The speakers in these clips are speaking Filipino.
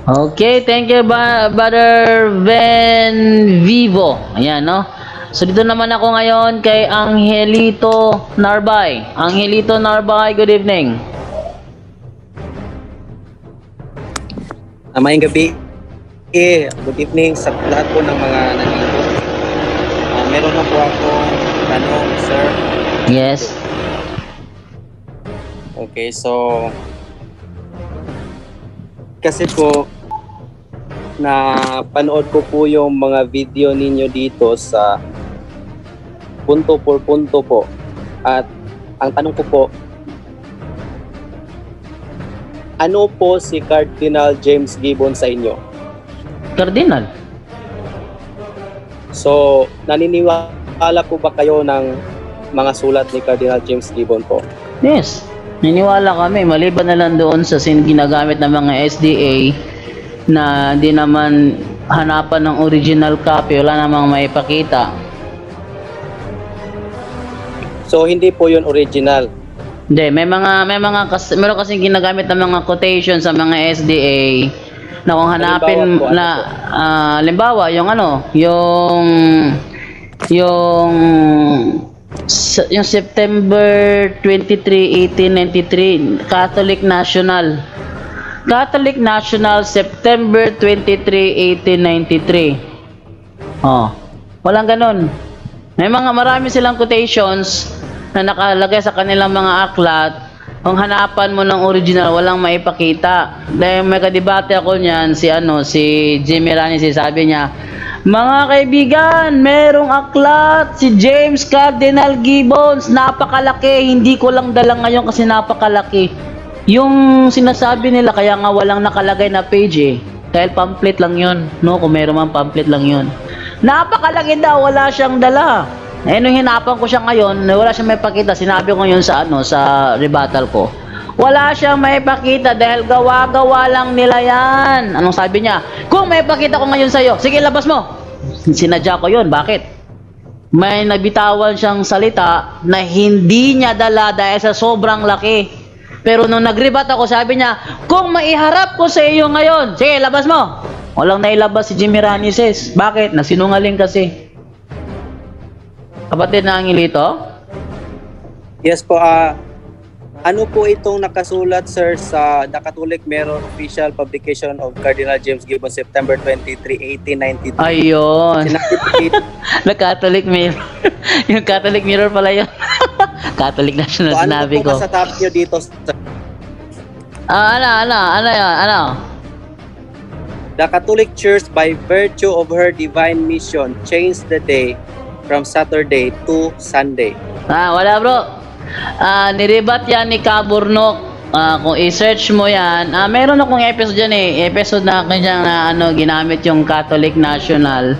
Okay, thank you Brother Ben Vivo. Ayan, no? So dito naman ako ngayon kay Angelito Narbay. Angelito Narbay, good evening. Maayong gabi. Good evening sa lahat po ng mga nandito. Meron na po akong tanong, sir. Yes. Okay, so kasi po na panood ko po yung mga video ninyo dito sa punto por punto po. At ang tanong ko po, ano po si Cardinal James Gibbon sa inyo? Cardinal. So, naniniwala po ba kayo ng mga sulat ni Cardinal James Gibbon po? Yes. Niniwala kami, maliban na lang doon sa ginagamit ng mga SDA na di naman hanapan ng original copy, wala namang maipakita. So, hindi po yun original? Hindi, meron kasing ginagamit ng mga quotation sa mga SDA na kung hanapin Halimbawa po, na halimbawa yung yung September 23, 1893, Catholic National September 23, 1893. Oh, walang ganun. Marami silang quotations na nakalagay sa kanilang mga aklat. Kung hanapan mo ng original, walang maipakita. Dahil may kadebate ako niyan, si Jimmy Rani, sabi niya, mga kaibigan, merong aklat si James Cardinal Gibbons, napakalaki, hindi ko lang dala ngayon kasi napakalaki. Yung sinasabi nila, kaya nga walang nakalagay na page dahil pamphlet lang yun, no? Kung meron man pamphlet lang yun. Napakalaki daw, wala siyang dala. Nung hinapan ko siya ngayon, wala siyang may pakita, sinabi ko yun sa rebuttal ko. Wala siyang may pakita dahil gawa-gawa lang nila yan. Anong sabi niya? Kung may pakita ko ngayon sa'yo, sige labas mo. Sinadya ko yun. Bakit? May nabitawan siyang salita na hindi niya dala dahil sa sobrang laki. Pero nung nag-rebut ako, sabi niya, kung maiharap ko sa iyo ngayon, sige labas mo. Walang nailabas si Jimmy Ranises. Bakit? Nasinungaling kasi. Kapatid na Angelito? Yes po, ano po itong nakasulat, sir, sa The Catholic Mirror Official Publication of Cardinal James Gibbon, September 23, 1892? Ayun. The Catholic Mirror. Yung Catholic Mirror pala yun. Catholic National, so, sinabi ko. Ano po sa top nyo dito, sir? Ano? The Catholic Church, by virtue of her divine mission, changed the day from Saturday to Sunday. Wala bro. Nirebat yan ni Kaburnok. Kung i-search mo yan, meron akong episode dyan episode na kanyang ginamit yung Catholic National.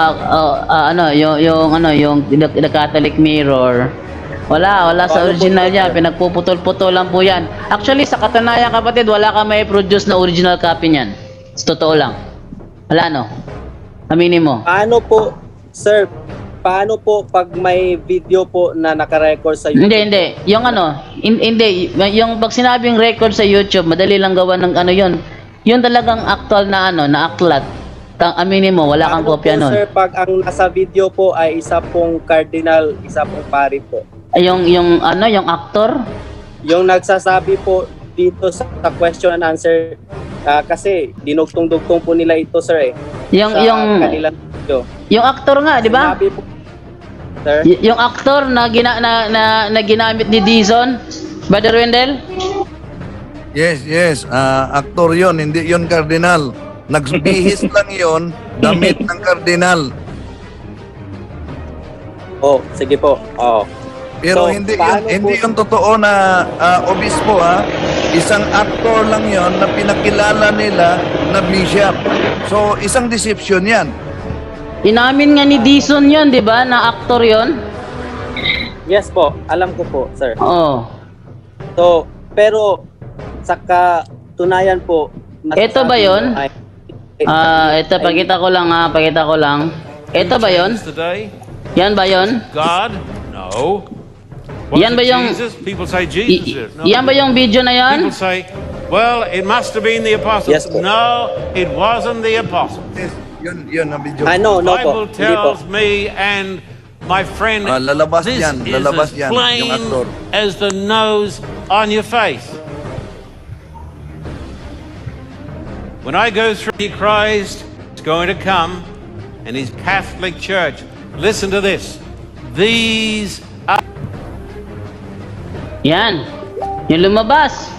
Yung The Catholic Mirror. Wala sa original niya, pinagpuputol-putol lang po yan. Actually, sa katunayan kapatid, wala ka may produce na original copy niyan. Sa totoo lang. Wala no? Aminin mo. Paano po, sir, paano po pag may video po na naka-record sa YouTube? Hindi. Yung pag sinabing record sa YouTube, madali lang gawa ng yun. Yun talagang actual na na aklat. Aminin mo, wala kang kopya nun. Sir, pag ang nasa video po ay isa pong cardinal, isa pong pari po. Yung actor? Yung nagsasabi po dito sa question and answer, kasi dinugtong-dugtong po nila ito, sir, Yung kanilang video. Yung actor nga, di ba? Sinabi po, sir? Yung actor na ginamit ni Dizon, Brother Wendell? Yes. Aktor yon, hindi yon kardinal. Nagbihis lang yon, damit ng kardinal. Oh, sige po. Oh. Pero So, hindi paano yun totoo na obispo Isang aktor lang yon na pinakilala nila na bishop. So, isang deception yan. Inamin nga ni Dizon yun, di ba? Na actor yon. Yes po, alam ko po, sir. Oo. So, pero sa katunayan po, Ito ba yun? Ito, pakita ko lang. Ito ba yun? Yan ba yun? God? No. Yan ba yung Jesus? People say Jesus is. No. yan ba yung video na yan? People say Well, it must have been the apostles. Yes, po. No, it wasn't the apostles. Yes, yun ang video. No, The no po. Bible Hindi po. tells me and my friend, Lalabas this yan, is lalabas as yan, yung plain aktor. as the nose on your face. When I go through Christ, is going to come, and His Catholic Church. Listen to this. These are Yan. Yung lumabas.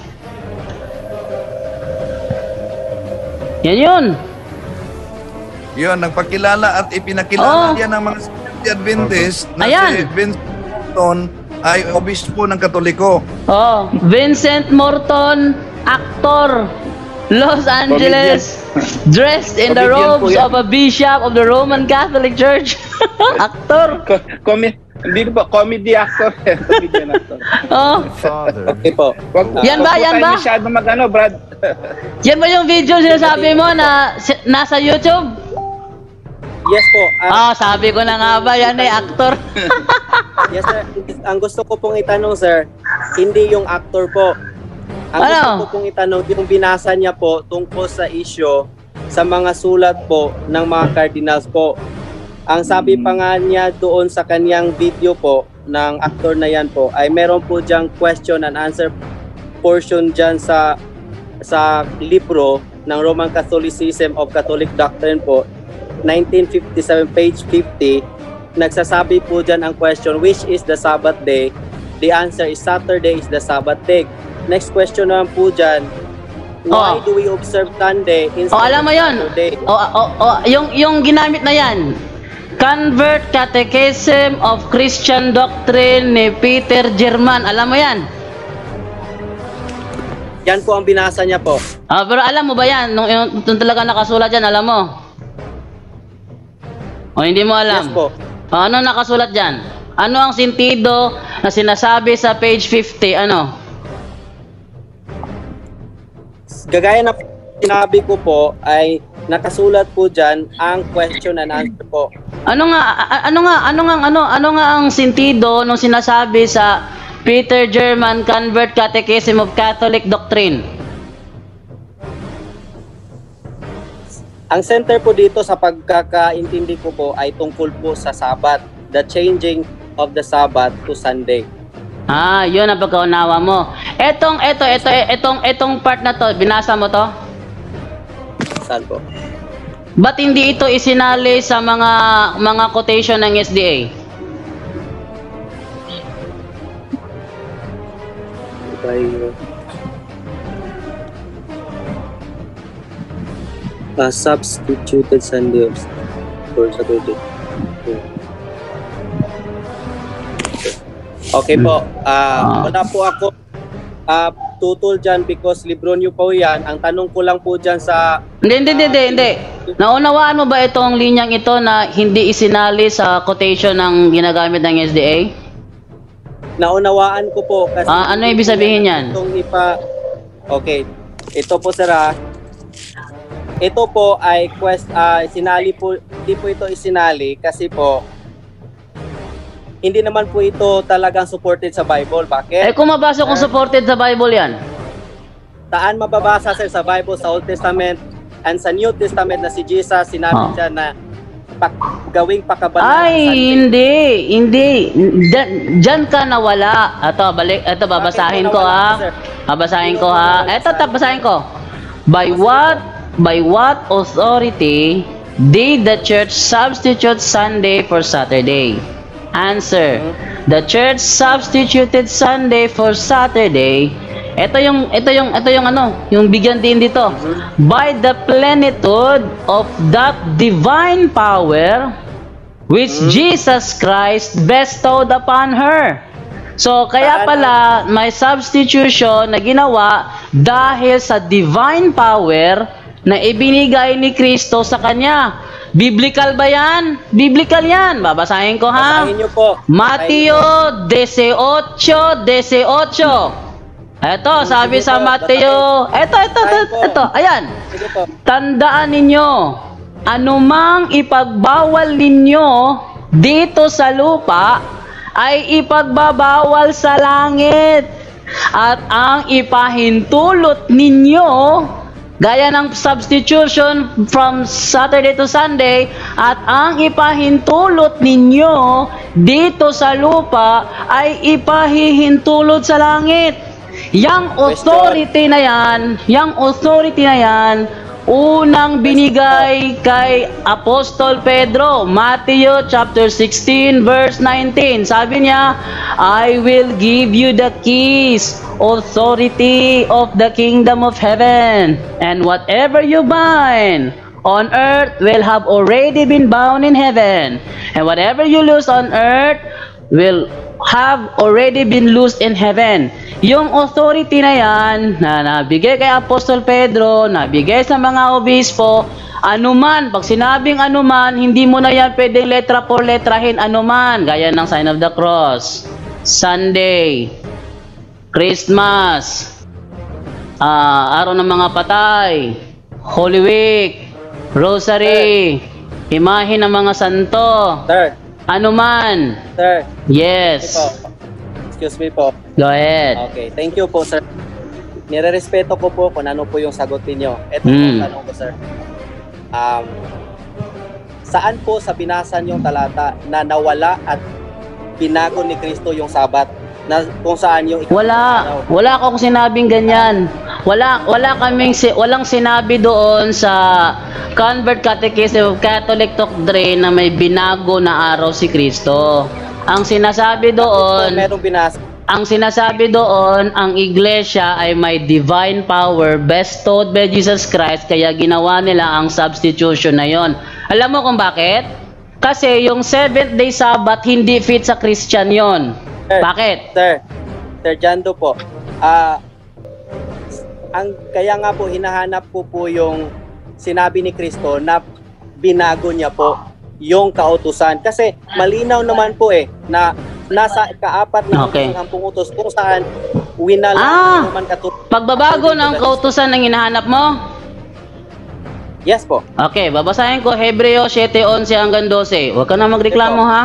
Yan yun. Yun, nagpakilala at ipinakilala Oh. yan ng mga Seventh Adventist na Ayan. si Vincent Morton ay obispo ng Katoliko. Oh, Vincent Morton, actor, Los Angeles, dressed in the Comedian po robes yan. of a bishop of the Roman Catholic Church. Actor. Hindi po, comedy actor. Comedian actor. Oh, Okay po. Yan ba, yan ba? Masyado mag-ano, Brad. yan ba yung video sinasabi mo na nasa YouTube? Yes po. Sabi ko na nga ba, yan ay actor. Yes, sir. Ang gusto ko pong itanong, sir, hindi yung actor po. Ang Ano? gusto ko pong itanong, yung binasa niya po tungkol sa issue sa mga sulat po ng mga cardinals po. Ang sabi pa nga niya doon sa kanyang video po ng actor na yan po ay meron po diyang question and answer portion dyan sa libro ng Roman Catholicism of Catholic Doctrine po, 1957, page 50. Nagsasabi po dyan ang question, which is the Sabbath day? The answer is Saturday is the Sabbath day. Next question naman po dyan, why do we observe Sunday instead Alam mo of yun. Saturday? Yung ginamit na yan. Convert Catechism of Christian Doctrine ni Peter German. Alam mo yan? Yan po ang binasa niya po. Pero alam mo ba yan? Nung talaga nakasulat yan, alam mo? O hindi mo alam? Yes po. Ano nakasulat dyan? Ano ang sentido na sinasabi sa page 50? Ano? Gagaya na sinabi ko po ay nakasulat po dyan ang question and answer po. Ano nga ang sentido nung sinasabi sa Peter German Convert Catechism of Catholic Doctrine? Ang center po dito sa pagkakaintindi ko po ay tungkol po sa Sabbath, the changing of the Sabbath to Sunday. Yun ang pagkaunawa mo. Etong part na to, binasa mo to? Saan po? Ba't hindi ito isinali sa mga quotation ng SDA? Substituted Sunday for Saturday. Okay po. Wala po ako tutol dyan because libro nyo po yan. Ang tanong ko lang po dyan sa... Hindi. Naunawaan mo ba itong linyang ito na hindi isinali sa quotation ng ginagamit ng SDA? Naunawaan ko po. Kasi Ano ibig sabihin yan? Okay. Ito po, sir. Ito po ay sinali po, hindi po ito isinali kasi po hindi naman po ito talagang supported sa Bible. Bakit? Kung mabasa kung supported sa Bible yan. Saan mababasa, sir, sa Bible, sa Old Testament and sa New Testament na si Jesus, sinabi siya na gawing pakabanal. Hindi. Diyan ka nawala. Ito babasahin ko ha. Babasahin ko ha. Babasahin ko. By what authority did the church substitute Sunday for Saturday? Answer. The church substituted Sunday for Saturday. Ito yung bigyan din dito. By the plenitude of that divine power which Jesus Christ bestowed upon her. So, kaya pala may substitution na ginawa dahil sa divine power na ibinigay ni Kristo sa kanya. Biblical ba yan? Biblical yan. Babasahin ko ha. Basahin niyo po. Mateo 18:18. Ito, sabi sa Mateo. Ito. Ayan. Sige po. Tandaan ninyo, anumang ipagbawal ninyo dito sa lupa ay ipagbabawal sa langit. at ang ipahintulot ninyo, gaya ng substitution from Saturday to Sunday, at ang ipahintulot ninyo dito sa lupa ay ipahihintulot sa langit. Yang authority na yan, unang binigay kay Apostol Pedro, Matthew chapter 16 verse 19. Sabi niya, I will give you the keys, authority of the kingdom of heaven, and whatever you bind on earth will have already been bound in heaven, and whatever you loose on earth will have already been loosed in heaven. Yung authority na yan, na nabigay kay Apostol Pedro, nabigay sa mga obispo, anuman, pag sinabing anuman, hindi mo na yan pwedeng letra por letrahin anuman, gaya ng sign of the cross, Sunday, Christmas, araw ng mga patay, Holy Week, Rosary, imahe ng mga santo, Sir, anuman. sir, Yes. excuse me po. Go ahead. Okay, thank you po, sir. Nirerespeto ko po kung ano po yung sagot niyo. Ito po ang tanong ko, sir. Saan po sa binasa niyong talata na nawala at binago ni Kristo yung Sabat? Na kung saan yung Wala akong sinabing ganyan. Walang sinabi doon sa Convert Catechism of Catholic Doctrine na may binago na araw si Kristo. Ang sinasabi doon, merong binasa. ang iglesia ay may divine power bestowed by Jesus Christ, kaya ginawa nila ang substitution na yon. Alam mo kung bakit? Kasi yung 7th day Sabbath hindi fit sa Christian yon. Bakit? Sir Jando po. Kaya nga po hinahanap ko po yung sinabi ni Kristo na binago niya po yung kautusan. Kasi malinaw naman po na nasa ikaapat na ang utos kung saan winala naman katulad. Pagbabago ng kautusan ang hinahanap mo? Yes po. Okay, babasahin ko Hebreo 7:11 hanggang 12. Huwag ka na magreklamo, ha?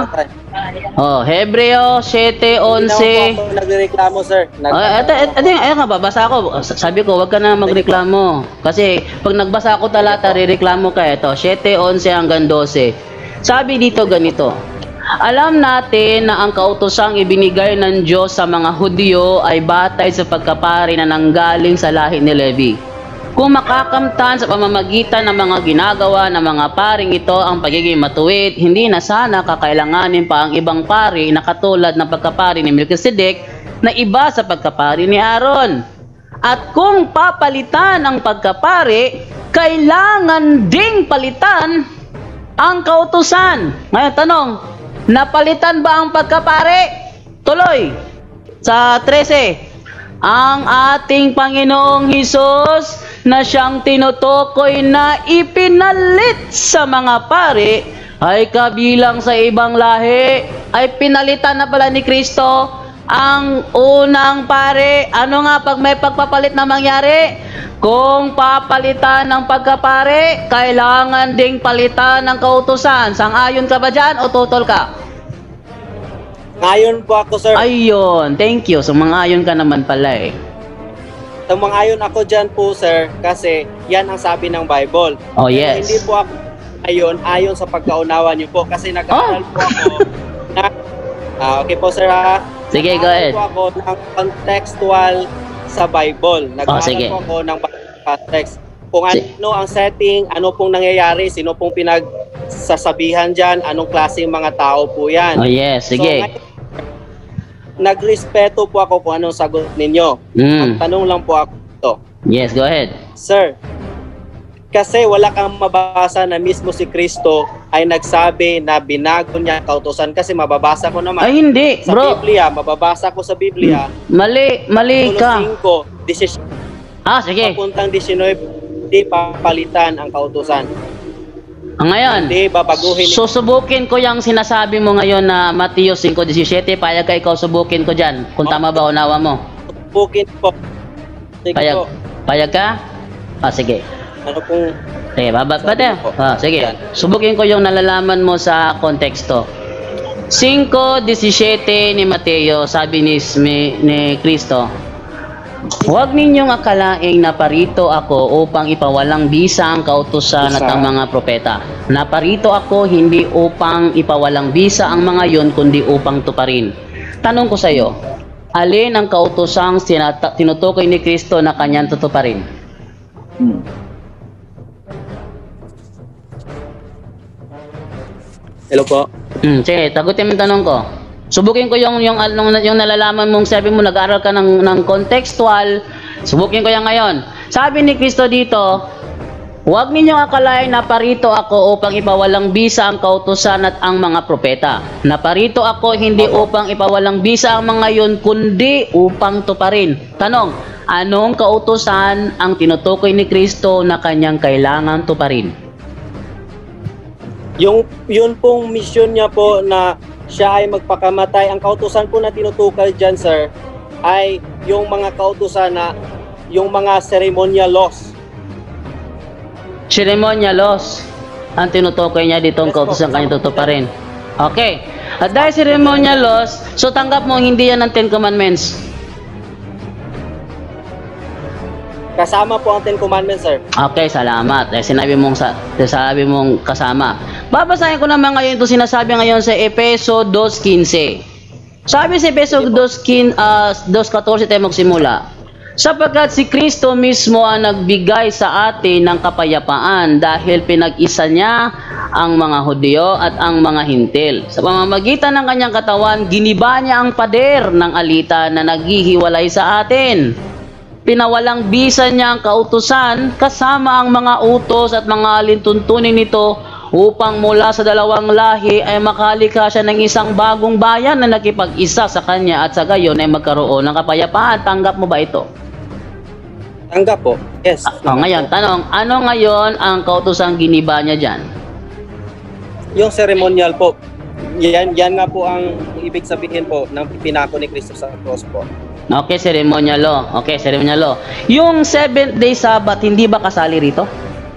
Hebreo 7:11. Hindi ako nagreklamo, sir. Ayun nga, babasa ako. Sabi ko, huwag ka na magreklamo. Kasi pag nagbasa ako talata, rireklamo ka. Ito, 7:11 hanggang 12. Sabi dito ganito, alam natin na ang kautosang ibinigay ng Diyos sa mga Hudyo ay batay sa pagkapari na nanggaling sa lahi ni Levi. Kung makakamtan sa pamamagitan ng mga ginagawa ng mga paring ito ang pagiging matuwid, hindi na sana kakailanganin pa ang ibang pari na katulad ng pagkapari ni Melchizedek na iba sa pagkapari ni Aaron. At kung papalitan ang pagkapari, kailangan ding palitan ang kautusan. Ngayon, tanong, napalitan ba ang pagkapari? Tuloy. Sa 13. Ang ating Panginoong Hesus na siyang tinutukoy na ipinalit sa mga pari ay kabilang sa ibang lahi. Ay pinalitan na pala ni Kristo ang unang pari. Ano nga pag may pagpapalit na mangyari? Kung papalitan ng pagkapare, kailangan ding palitan ng kautusan. Sang-ayon ka ba dyan o tutol ka? Ngayon po ako, sir. Ayun, thank you. Sumang-ayon ka naman pala eh. Sumang-ayon ako dyan po, sir, kasi yan ang sabi ng Bible. Oh, yes. Pero hindi po ako ayon sa pagkaunawa niyo po kasi nag-aaral po ako na... okay po, sir. Sige, go ahead. Nag-aaral po ako ng contextual sa Bible. Nag-aaral po ako ng context. Kung ano ang setting, ano pong nangyayari, sino pong pinagsasabihan dyan, anong klaseng mga tao po yan. Oh yes, sige. So, nagrespeto po ako kung anong sagot ninyo. Ang tanong lang po ako ito. Yes, go ahead. Sir, kasi wala kang mabasa na mismo si Kristo ay nagsabi na binago niya ang kautusan kasi mababasa ko naman. Ay hindi, sa bro. Biblia, mababasa ko sa Biblia. Mali ka. 5, 16, sige. papuntang 19, hindi papalitan ang kautusan. Ngayon, Hindi babaguhin. susubukin ko yung sinasabi mo ngayon na Mateo 5:17. Payag ka ikaw, subukin ko dyan. Kung tama ba unawa mo. Subukin po. Sige po. Payag ka? Sige. Ano pong... Sige, sige. Subukin ko yung nalalaman mo sa konteksto. 5:17 ni Mateo, sabi ni Kristo, Huwag ninyong akalaing naparito ako upang ipawalang bisa ang kautusan at ang mga propeta. Naparito ako hindi upang ipawalang bisa ang mga yon, kundi upang tuparin. Tanong ko sa iyo, alin ang kautusang tinutukoy ni Kristo na kanyang tutuparin? Hello po. Sige, tagutin mo yung tanong ko. Subukin ko yung nalalaman mong sabi mo, nag-aaral ka ng contextual. Subukin ko yan ngayon. Sabi ni Kristo dito, huwag ninyong akalain na parito ako upang ipawalang bisa ang kautusan at ang mga propeta. Naparito ako hindi upang ipawalang bisa ang mga yun, kundi upang tuparin. Tanong, anong kautusan ang tinutukoy ni Kristo na kanyang kailangan tuparin? Yun pong mission niya po na siya ay magpakamatay. Ang kautusan po na tinutukal dyan, sir, ay yung mga kautusan na yung mga ceremonial laws. Ceremonial laws ang tinutukoy niya dito ang kautusan kanya tutuparin. Okay. At dahil ceremonial laws, so tanggap mo hindi yan ang 10 Commandments. Kasama po ang 10 Commandments, sir. Okay, salamat. Sinabi mong kasama. Babasahin ko naman ngayon ito sinasabi ngayon sa Efeso 2:15. Sabi sa Efeso 2:14 tayo magsimula. Sapagkat si Kristo mismo ang nagbigay sa atin ng kapayapaan dahil pinag-isa niya ang mga Hudyo at ang mga Hintil. Sa pamamagitan ng kanyang katawan, giniba niya ang pader ng alitan na naghihiwalay sa atin. Pinawalang bisa niya ang kautusan kasama ang mga utos at mga alintuntunin nito upang mula sa dalawang lahi ay makalikha siya ng isang bagong bayan na nakipag-isa sa kanya at sa gayon ay magkaroon ng kapayapaan. Tanggap mo ba ito? Tanggap po. Yes. Ngayon, tanong, ano ngayon ang kautusang giniba niya dyan? Yung ceremonial po. Yan nga po ang ibig sabihin po ng pinako ni Kristo sa cross po. Okay, ceremonial law. Okay, ceremonial law. Yung 7th day Sabbath, hindi ba kasali rito?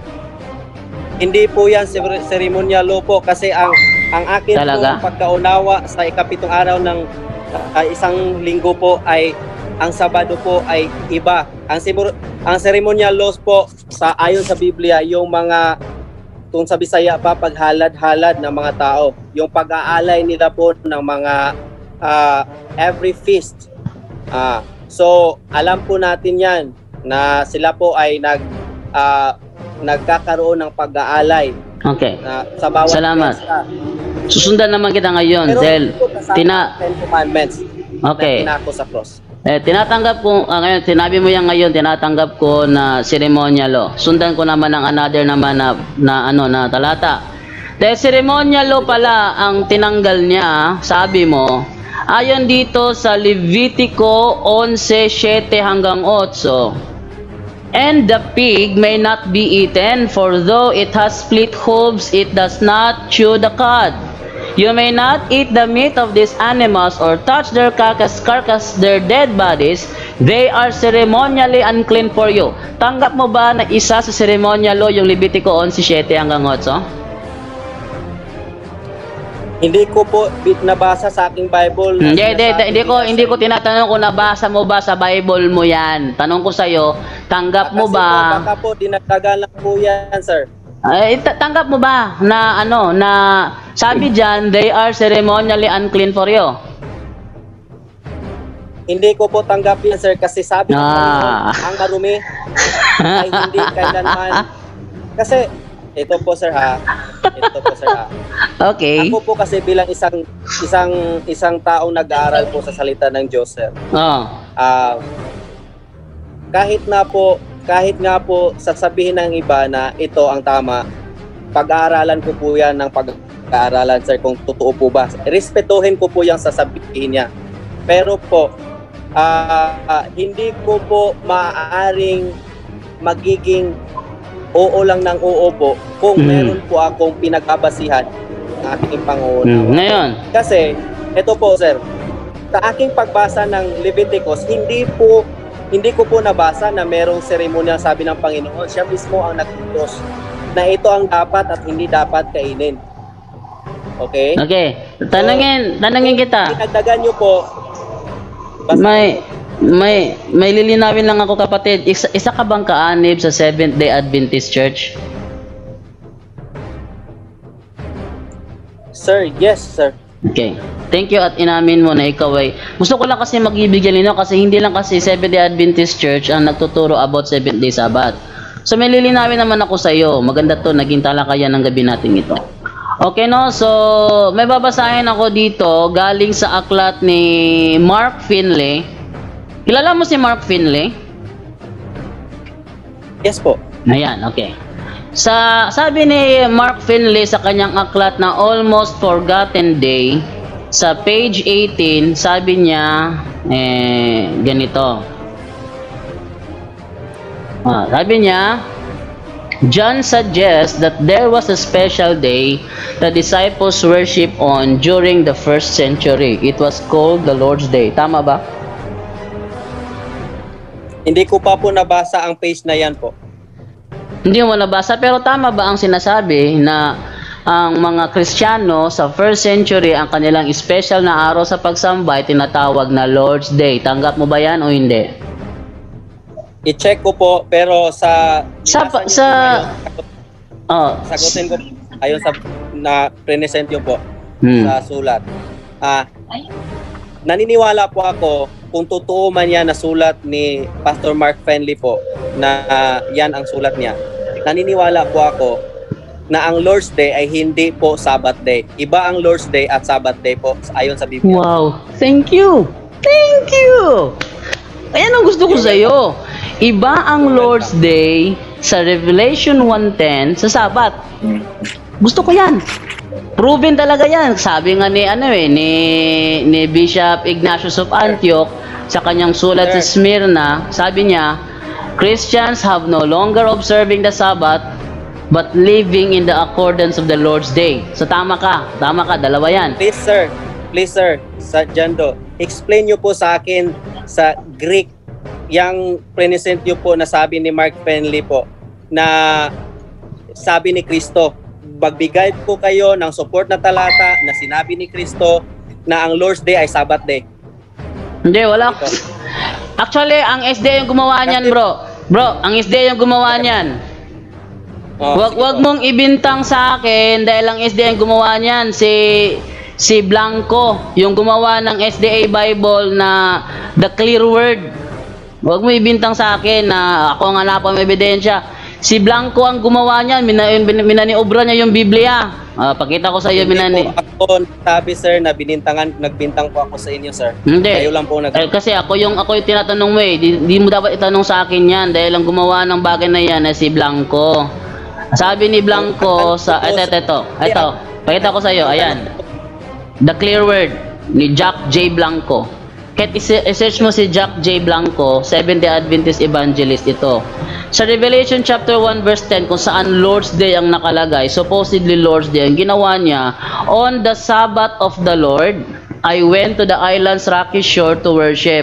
Hindi po yan ceremonial law po kasi ang akin Talaga? po pagkaunawa sa ikapitong araw ng isang linggo po ay ang Sabado po ay iba. Ang ceremonial laws po ayon sa Biblia, yung mga kung sa Bisaya pa paghalad-halad ng mga tao, yung pag-aalay nila po ng mga every feast. So alam po natin yan na sila po ay nagkakaroon ng pag-aalay. Okay. Sa bawat Salamat. fiesta. Susundan naman kita ngayon Pero dahil hindi po kasama ang 10 Commandments Okay. na pinako sa cross. Tinatanggap ko, ngayon, sinabi mo yan ngayon, tinatanggap ko na ceremonial law. Sundan ko naman ang another naman na talata. Dahil ceremonial law pala ang tinanggal niya, sabi mo, ayon dito sa Levitico 11:7 hanggang 8. And the pig may not be eaten, for though it has split hooves, it does not chew the cud. You may not eat the meat of these animals or touch their carcass, their dead bodies. They are ceremonially unclean for you. Tanggap mo ba na isa sa ceremonial law yung Levitico 11:7 hanggang 8? Hindi ko po nabasa sa aking Bible. Hindi ko tinatanong kung nabasa mo ba sa Bible mo yan. Tanong ko sa iyo, tanggap mo ba? Baka po dinagdagan lang po yan, sir. Tanggap mo ba na na sabi diyan, they are ceremonially unclean for you? Hindi ko po tanggap yan, sir, kasi sabi ng Panginoon, ang marumi ay hindi kailanman. Kasi ito po sir ha. Okay. Ako po kasi bilang isang taong nag-aaral po sa salita ng Diyos, sir. Kahit nga po sasabihin ng iba na ito ang tama, pag-aaralan ko po yan ng pag-aaralan, sir, kung totoo po ba. Respetuhin ko po yung sasabihin niya. Pero po, hindi ko po maaaring magiging oo lang ng oo po kung meron po akong pinagbabasihan ng aking pangunawa. Ngayon. Kasi, ito po, sir, sa aking pagbasa ng Leviticus, hindi ko po nabasa na merong seremonial sabi ng Panginoon. Siya mismo ang nag-utos na ito ang dapat at hindi dapat kainin. Okay? Okay. Tanungin kita. Dinagdagan nyo po, may lilinawin lang ako, kapatid. Isa ka bang kaanib sa Seventh-day Adventist Church? Sir, yes, sir. Okay. Thank you at inamin mo na ikaw ay... Gusto ko lang kasi mag-ibigay nino kasi hindi lang kasi Seventh-day Adventist Church ang nagtuturo about Seventh-day Sabbath. So may lilinawin naman ako sa iyo. Maganda to, naging talakayan ng gabi natin ito. Okay, no? So may babasahin ako dito galing sa aklat ni Mark Finley. Kilala mo si Mark Finley? Yes po. Ayan, okay. Sabi ni Mark Finley sa kanyang aklat na Almost Forgotten Day, sa page 18, sabi niya, ganito. Sabi niya, John suggests that there was a special day the disciples worship on during the first century. It was called the Lord's Day. Tama ba? Hindi ko pa po nabasa ang page na yan po. Hindi mo nabasa, pero tama ba ang sinasabi na ang mga Kristiyano sa first century, ang kanilang special na araw sa pagsamba ay tinatawag na Lord's Day? Tanggap mo ba yan o hindi? I-check ko po, pero sagutin ko ayon sa na present yun po sa sulat. Naniniwala po ako kung totoo man yan na sulat ni Pastor Mark Finley po na yan ang sulat niya. Naniniwala po ako na ang Lord's Day ay hindi po Sabbath Day. Iba ang Lord's Day at Sabbath Day po ayon sa Biblia. Wow! Thank you! Thank you! Ayan ang gusto ko sa iyo. Iba ang Lord's Day sa Revelation 1:10 sa Sabbath. Gusto ko yan. Proven talaga yan. Sabi nga ni ni Bishop Ignatius of Antioch sa kanyang sulat sa Smyrna, sabi niya, Christians have no longer observing the Sabbath but living in the accordance of the Lord's Day. So tama ka, dalawa yan. Please sir, sa Jando, explain nyo po sa akin sa Greek yung present nyo po na sabi ni Mark Finley po na sabi ni Kristo. Magbigay po kayo ng support na talata na sinabi ni Kristo na ang Lord's Day ay Sabbath Day. Hindi, wala. Actually, ang SDA yung gumawa niyan, bro. Bro, ang SDA yung gumawa niyan. Wag mong ibintang sa akin dahil ang SDA yung gumawa niyan. Si Blanco, yung gumawa ng SDA Bible na The Clear Word. Wag mo ibintang sa akin na ako ang hanap ng ebidensya. Si Blanco ang gumawa niyan, minaniobra niya yung Biblia. Pakita ko sa iyo, minani. Ako sabi sir na nagbintang po ako sa inyo sir. Hindi. Kayo lang po Kasi ako yung tinatanong mo eh. Di mo dapat itanong sa akin yan dahil ang gumawa ng bagay na yan ay si Blanco. Sabi ni Blanco sa ito. Pakita ko sa iyo, ayan. The Clear Word ni Jack J. Blanco. Kahit i-search mo si Jack J. Blanco, Seventh-day Adventist Evangelist ito. Sa Revelation chapter 1 verse 10 kung saan Lord's Day ang nakalagay, supposedly Lord's Day, ang ginawa niya, on the Sabbath of the Lord, I went to the island's rocky shore to worship.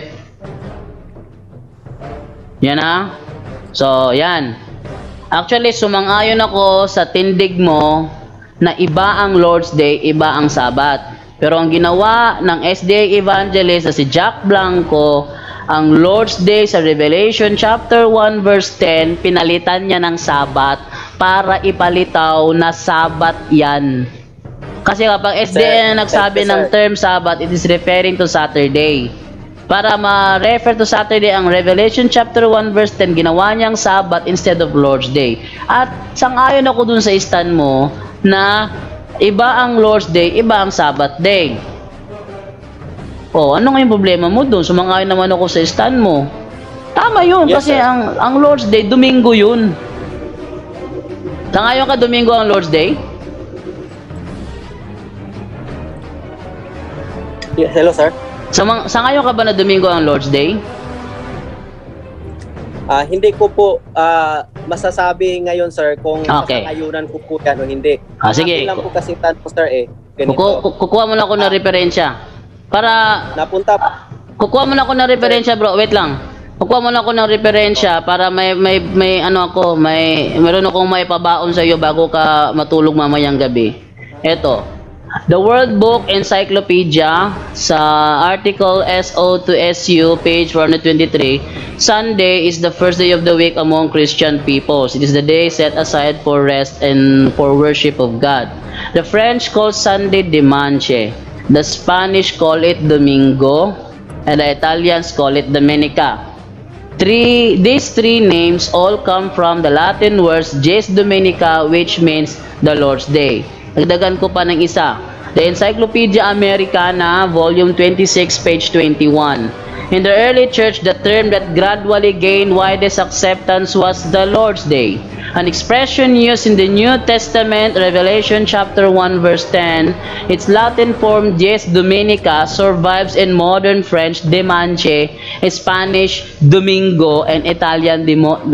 Yan ha? So, yan. Actually, sumang-ayon ako sa tindig mo na iba ang Lord's Day, iba ang Sabbath. Pero ang ginawa ng SDA Evangelist na si Jack Blanco, ang Lord's Day sa Revelation chapter 1 verse 10, pinalitan niya ng Sabbath para ipalitaw na Sabbath yan. Kasi kapag SDA na nagsabi ng term Sabbath, it is referring to Saturday. Para ma-refer to Saturday ang Revelation chapter 1 verse 10, ginawa niyang Sabbath instead of Lord's Day. At sang-ayon ako dun sa stand mo na iba ang Lord's Day, iba ang Sabbath Day. Ano nga yung problema mo doon? Sumang-ayon naman ako sa stand mo. Tama yun, yes, kasi sir. ang Lord's Day, Domingo yun. Sangayon ka, Domingo ang Lord's Day? Yeah, hello sir. Sangayon ka ba na Domingo ang Lord's Day? Hindi ko po masasabi ngayon sir kung Okay. masakayunan ko po yan o hindi. Sige. Akin lang po kasi tanong sir ganito. Kukuha mo na ako ng referensya. Para kukuha mo na ako ng referensya, bro. Wait lang. Kukuha mo na ako ng referensya para meron akong may pabaon sa iyo bago ka matulog mamayang gabi. Eto. The World Book Encyclopedia sa article SO to SU page 123, Sunday is the first day of the week among Christian peoples. It is the day set aside for rest and for worship of God. The French call Sunday Dimanche. The Spanish call it Domingo, and the Italians call it Domenica. These three names all come from the Latin words Jes Domenica, which means the Lord's Day. Dagdagan ko pa ng isa. The Encyclopedia Americana, volume 26, page 21. In the early church, the term that gradually gained widest acceptance was the Lord's Day, an expression used in the New Testament, Revelation chapter 1, verse 10. Its Latin form, Jes Domenica, survives in modern French, Dimanche, Spanish, Domingo, and Italian,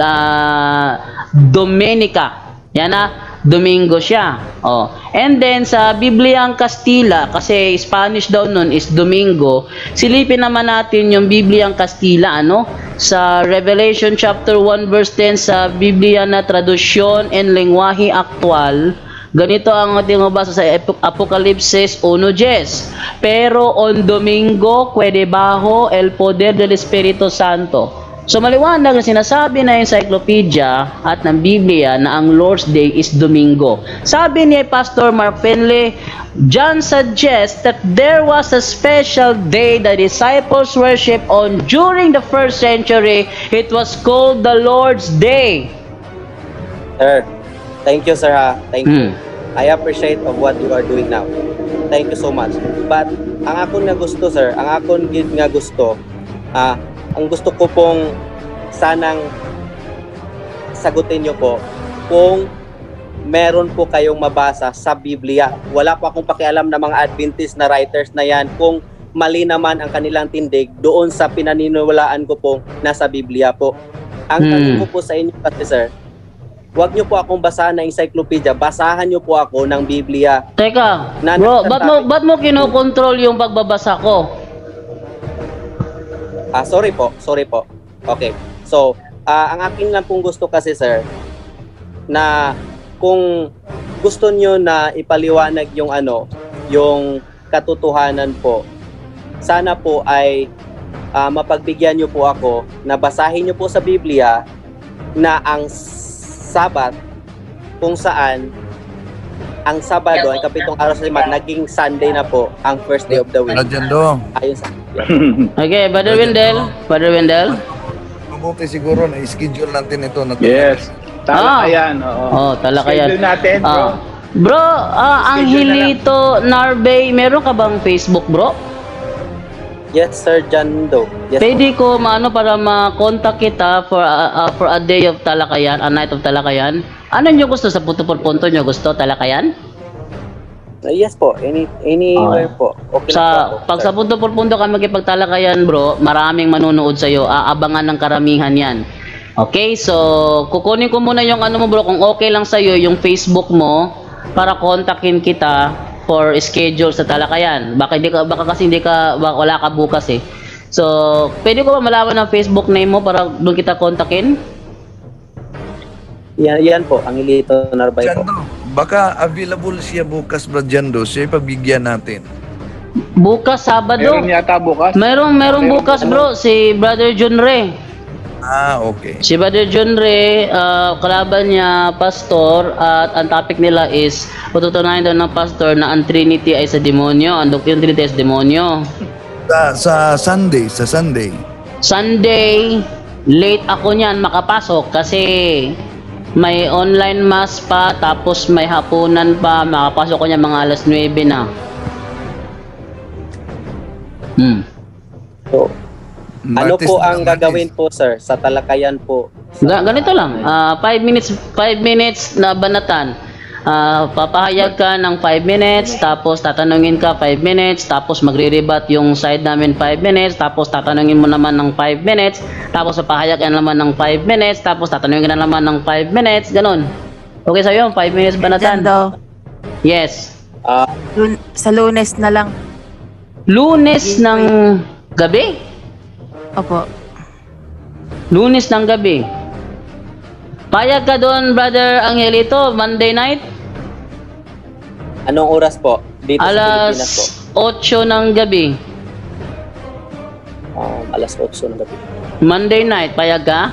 Domenica. Yan na. Domingo siya. Oh. And then sa Bibliang Kastila, kasi Spanish daw nun is Domingo, silipin naman natin yung Bibliang Kastila, ano? Sa Revelation chapter 1 verse 10 sa Biblia na Tradusyon en Lengguahe Aktual, ganito ang ating mabasa sa Apokalipsis 1:10. Pero on Domingo, pwede bajo el poder del Espiritu Santo. So maliwanag na sinasabi na encyclopedia at ng Biblia na ang Lord's Day is Domingo. Sabi ni Pastor Mark Finley, John suggests that there was a special day the disciples worship on during the first century. It was called the Lord's Day. Sir, thank you, sir. Thank you. I appreciate of what you are doing now. Thank you so much. But ang akong nga gusto, sir, ang akong nga gusto, ang gusto ko pong sanang sagutin nyo po kung meron po kayong mabasa sa Biblia. Wala po akong pakialam na mga Adventist na writers na yan kung mali naman ang kanilang tindig doon sa pinaniniwalaan ko pong nasa Biblia po. Ang tanong ko po sa inyo kasi, sir, huwag nyo po akong basahan ng encyclopedia, basahan nyo po ako ng Biblia. Teka, bro, ba't mo kinokontrol yung pagbabasa ko? Sorry po. Okay. So, ang akin lang pong gusto kasi, sir, na kung gusto nyo na ipaliwanag yung yung katotohanan po, sana po ay mapagbigyan nyo po ako na basahin nyo po sa Biblia na ang Sabat, kung saan ang Sabado ay kapitong araw sa lima, naging Sunday na po ang first day of the week. Ayun sa Okay, Brother Wendell. Mabuti siguro na i-schedule natin ito na Yes. Talakayan. Talakayan. Schedule natin, bro. Bro, Angelito Narbay, meron ka bang Facebook, bro? Yes, Sir Jando. Yes, Pwede ko para ma-contact kita for a day of talakayan, a night of talakayan. Ano nyo gusto sa punto nyo? Gusto talakayan? Yes po, anywhere po. Okay Pag sa punto kami makipagtalakayan, bro, maraming manunood sa'yo. Aabangan ng karamihan yan. Okay, so kukunin ko muna yung mo, bro, kung okay lang sa'yo, yung Facebook mo, para kontakin kita for schedule sa talakayan. Baka wala ka bukas eh. So, pwede ko ba malaman ang Facebook name mo para doon kita kontakin? Yan po, Angelito Narbay po. Jando, baka available siya bukas, Brad Jando. Siya ipabigyan natin. Bukas, Sabado? Meron yata bukas. Meron bukas, bro. Si Brother John Ray. Okay. Si Brother John Ray, kalaban niya, pastor, at ang topic nila is patutunayan daw ng pastor na ang Trinity ay sa demonyo, ang Doctrine Trinity ay sa demonyo. Sa Sunday. Sunday, late ako niyan makapasok kasi may online mass pa, tapos may hapunan pa, makapasok ko niya mga alas 9 na. So, ano po ang gagawin po, sir, sa talakayan po? Ganito lang, 5 minutes na banatan. Papahayag ka ng 5 minutes, tapos tatanungin ka 5 minutes, tapos magre-rebut yung side namin 5 minutes, tapos tatanungin mo naman ng 5 minutes, tapos papahayag ka naman ng 5 minutes, tapos tatanungin ka na naman ng 5 minutes, ganun. Okay sa'yo, 5 minutes banatan? Yes. Sa Lunes na lang. Lunes ng gabi? Opo. Lunes ng gabi. Payag ka doon, Brother Angelito, Monday night? Anong oras po? dito sa Pilipinas po? Alas 8 ng gabi. Alas 8 ng gabi. Monday night, payag ka?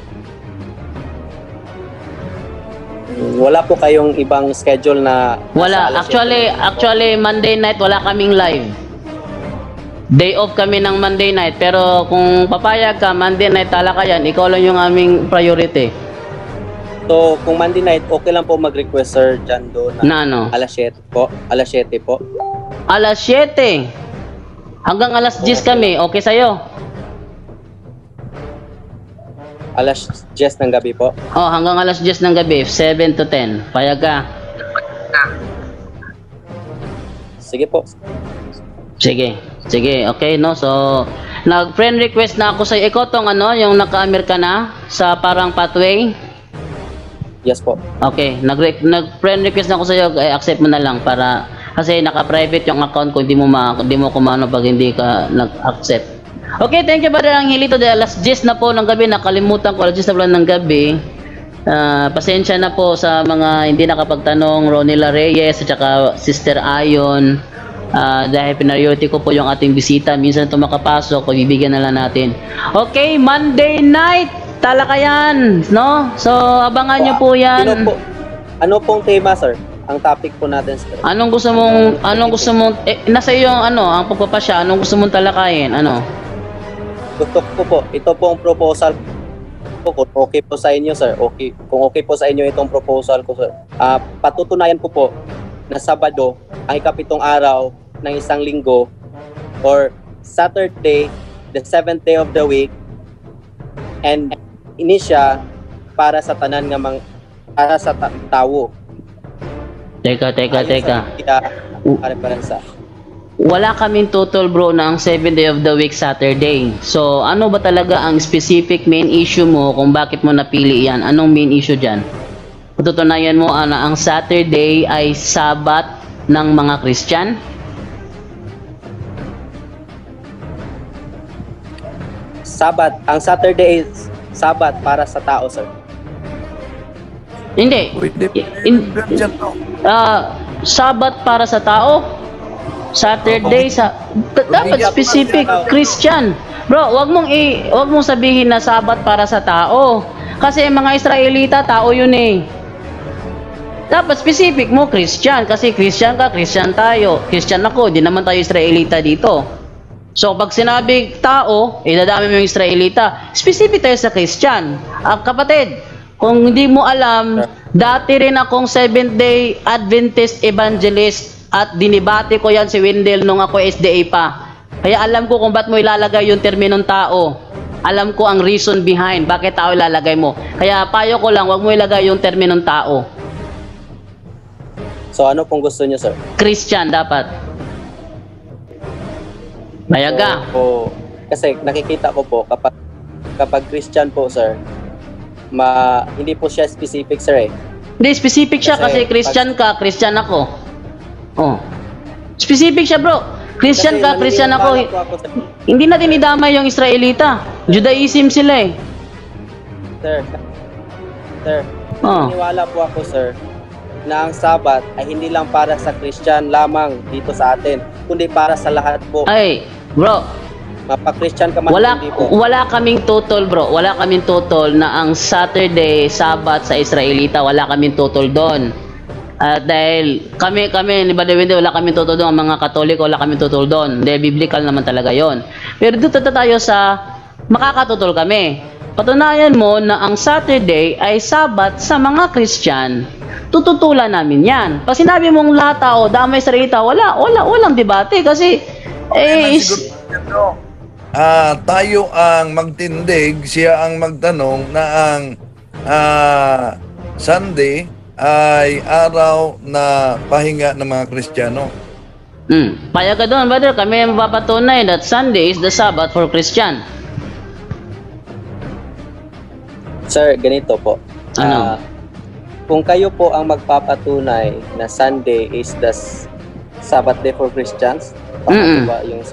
Wala po kayong ibang schedule na Wala. nasa alas 7? Actually, Monday night, wala kaming live. Day off kami ng Monday night. Pero kung papayag ka, Monday night talakayan, ikaw lang yung aming priority. So, kung Monday night, okay lang po mag-request, sir, dyan doon Na ano? alas 7 po. Alas 7 po. Alas 7. Hanggang alas 10 kami. Okay sa'yo? Alas 10 ng gabi po. Oh, hanggang alas 10 ng gabi. 7 to 10. Payag ka? Sige po. Sige. Sige, okay, no? So, nag-friend request na ako sa'yo. Ikaw tong ano, yung naka-amir ka na sa parang pathway? Yes po. Okay, nag-friend request na ako sa iyo, accept mo na lang para kasi naka-private yung account ko, hindi mo kumano pag hindi ka nag-accept. Okay, thank you Brother Angelito. Dahil alas 10 na po ng gabi, nakalimutan ko alas 10 na po ng gabi. Pasensya na po sa mga hindi nakapagtanong, Ronila Reyes at saka Sister Ayon. Dahil priority ko po yung ating bisita, minsan ito makapasok, bibigyan na lang natin. Okay, Monday night talakayan, no? So, abangan nyo po yan. Ano pong tema, sir? Ang topic po natin, sir. Anong gusto mong, nasa iyo ang ang pagpapasya, anong gusto mong talakayin, ano? Gusto ko po, ito pong proposal ko, kung okay po sa inyo, sir. Okay, kung okay po sa inyo itong proposal ko, sir. Patutunayan ko po na Sabado, ang ikapitong araw ng isang linggo, or Saturday, the 7th day of the week, and ini siya para sa tanan nga para sa tawo. Teka. Para Wala kaming total bro na ang 7th day of the week Saturday. So, ano ba talaga ang specific main issue mo kung bakit mo napili yan? Anong main issue dyan? Patutunayan mo na ang Saturday ay Sabat ng mga Christian? Sabat. Ang Saturday is Sabat para sa tao, sir. Hindi. Sabat para sa tao? Saturday dapat specific Christian. Bro, wag mong sabihin na Sabat para sa tao. Kasi mga Israelita, tao yun eh. Dapat specific mo Christian kasi Christian ka, Christian tayo. Christian ako, di naman tayo Israelita dito. So, pag sinabi tao, idadami mo yung Israelita. Specific tayo sa Christian. Kapatid, kung hindi mo alam, dati rin akong 7th-day Adventist Evangelist at dinibati ko yan si Wendell nung ako SDA pa. Kaya alam ko kung ba't mo ilalagay yung terminong tao. Alam ko ang reason behind bakit tao ilalagay mo. Kaya payo ko lang, wag mo ilagay yung terminong tao. So, ano pong gusto niyo, sir? Christian dapat. Mayaga. So, kasi nakikita ko po kapag Christian po, sir, hindi po siya specific, sir eh. Hindi specific siya kasi Christian ka, Christian ako. Oh. Specific siya, bro. Christian ka, Christian ako. Hindi natin idamay yung Israelita. Judaism sila eh. Sir, Oh. Naniwala po ako, sir, na ang Sabat ay hindi lang para sa Christian lamang dito sa atin, kundi para sa lahat po. Ay, bro, mapa-Christian ka man hindi po. Wala kaming total, bro. Wala kaming total na ang Saturday, Sabat sa Israelita. Wala kaming total doon. Dahil kami, wala kaming total doon. Ang mga Katoliko, wala kaming total doon. Dahil biblical naman talaga yon. Pero dito tayo sa makakatutol kami. Patunayan mo na ang Saturday ay Sabat sa mga Christian. Tututulan namin yan. Pag sinabi mong lahat tao, damay Israelita, walang debate kasi tayo ang magtindig, siya ang magtanong na ang Sunday ay araw na pahinga ng mga Kristiyano. Payag ka doon, brother. Kami ang mapapatunay that Sunday is the Sabbath for Christian. Sir, ganito po. Ano? Kung kayo po ang magpapatunay na Sunday is the Sabbath day for Christians, ba yung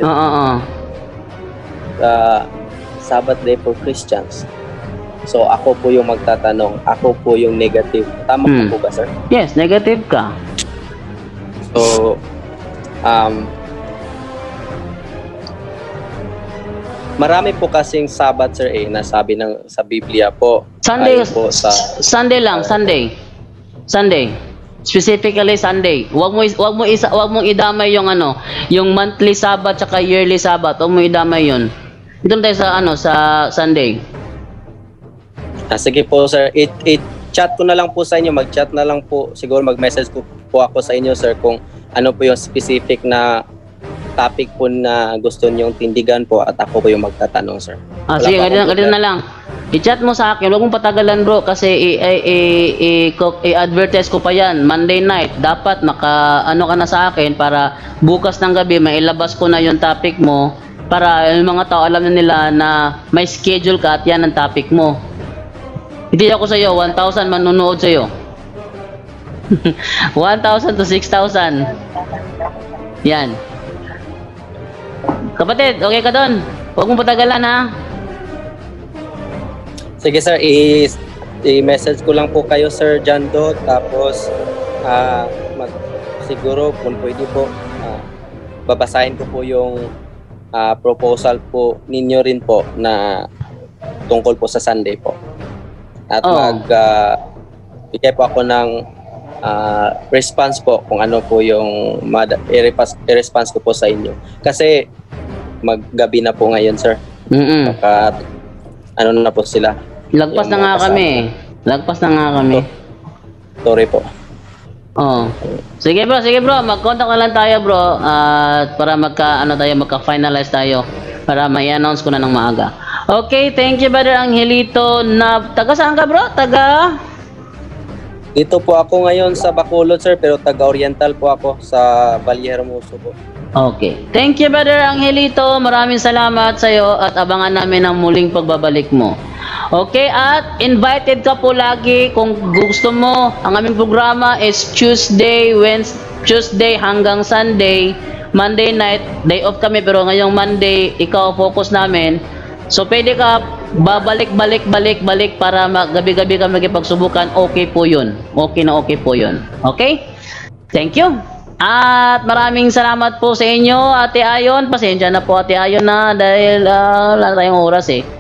Sabbath day for Christians. So ako po yung magtatanong, ako po yung negative. Tama po ba, sir? Yes, negative ka. So Marami po kasing Sabat, sir, na sabi sa Biblia po. Sunday, Ayon po sa Sunday lang, Sunday. Sunday. Specifically Sunday. Wag mo idamay yung yung monthly Sabbath at yearly Sabbath. Wag mo idamay 'yon. Dito tayo sa Sunday. Sige po, sir. I-chat ko na lang po sa inyo. Mag-chat na lang po. Siguro mag-message po ako sa inyo, sir, kung ano po yung specific na topic po na gusto niyong tindigan po at ako po yung magtatanong, sir. Sige, ganito na lang. I-chat mo sa akin. Huwag mong patagalan, bro, kasi i-advertise ko pa yan. Monday night, dapat ka na sa akin para bukas ng gabi mailabas ko na yung topic mo para yung mga tao alam na nila na may schedule ka at yan ang topic mo. Hindi ako sa'yo, 1,000 manunood sa'yo. 1,000 to 6,000. Yan. Kapatid, okay ka doon? Huwag mong patagalan, ha? Sige, sir. I-message ko lang po kayo, Sir Jando. Tapos, siguro kung pwede po, babasahin ko po yung proposal po ninyo rin po na tungkol po sa Sunday po. At bigay po ako ng response po kung ano po yung i-response ko po sa inyo. Kasi maggabi na po ngayon, sir. Ano na po sila. Lagpas na nga kami. Lagpas na nga kami. Sorry po. Sige bro, mag-contact na lang tayo, bro. Para magka-finalize tayo. Para may-announce ko na ng maaga. Okay, thank you, Brother Angelito. Taga saan ka, bro? Dito po ako ngayon sa Bacolod, sir, pero taga-Oriental po ako sa Valle Hermoso po. Okay. Thank you, Brother Angelito. Maraming salamat sa iyo at abangan namin ang muling pagbabalik mo. Okay, at invited ka po lagi kung gusto mo. Ang aming programa is Tuesday hanggang Sunday. Monday night, day off kami pero ngayong Monday, ikaw focus namin. So pwede ka babalik para gabi-gabi ka magipagsubukan. Okay po yun. Okay po yun. Okay? Thank you. At maraming salamat po sa inyo, Ate Ayon. Pasensya na po, Ate Ayon, na dahil wala tayong oras